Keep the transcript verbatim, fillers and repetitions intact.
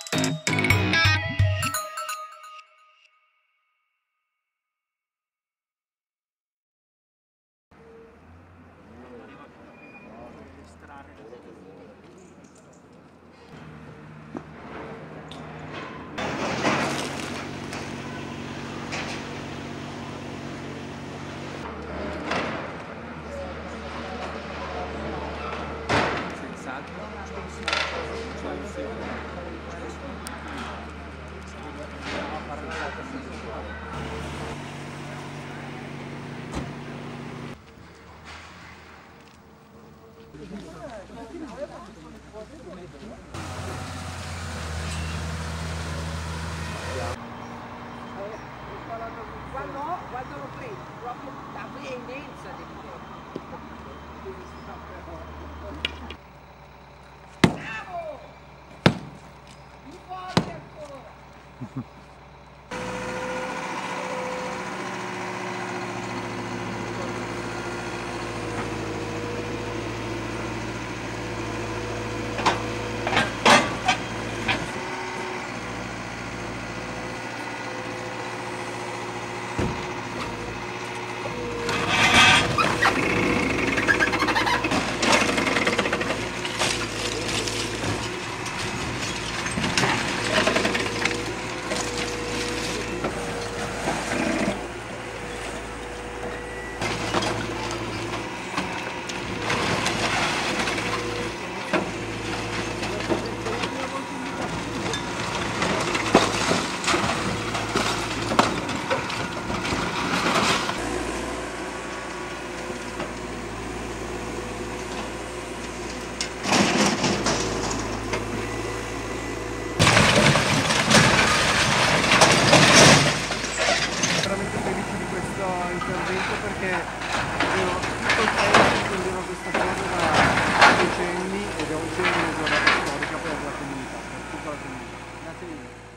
Quando, quando lo prendi, proprio la veemenza del bravo! Più forte ancora! Intervento perché avevo tutto il paese attendeva questa cosa da decenni ed è oggi una giornata storica per la comunità, per tutta la comunità. Grazie mille.